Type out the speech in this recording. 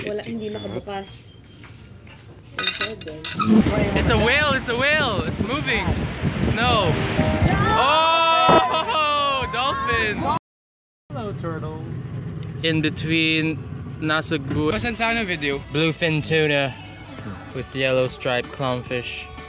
Wala, hindi nakabukas. It's a whale! It's a whale! It's moving! No! Oh! Dolphin! Hello, turtles. In between nasa good Pasan sa video? bluefin tuna with yellow striped clownfish.